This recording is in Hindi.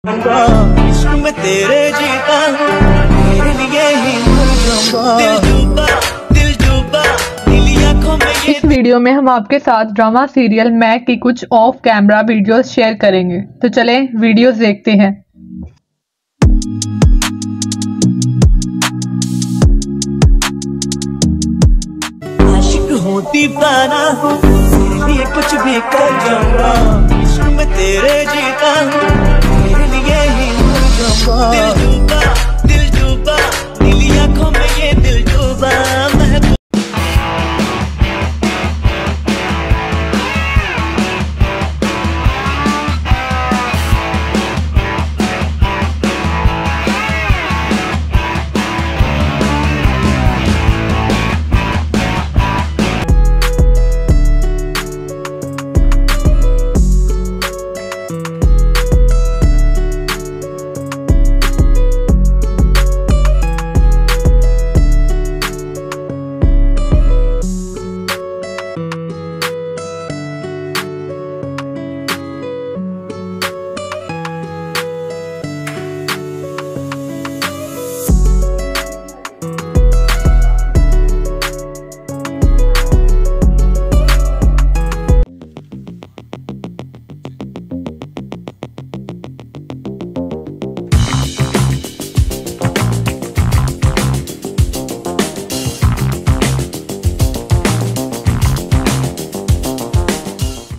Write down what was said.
इश्क में तेरे जीता हूँ, तेरे लिए ही मर जाऊंगा। दिल डूबा नीली आंखों में ये। इस वीडियो में हम आपके साथ ड्रामा सीरियल मैं की कुछ ऑफ कैमरा वीडियोस शेयर करेंगे, तो चलें वीडियोस देखते हैं। आशिक हूँ दीवाना हूँ, तेरे लिए कुछ भी कर जाऊंगा। इश्क में तेरे जीता हूँ।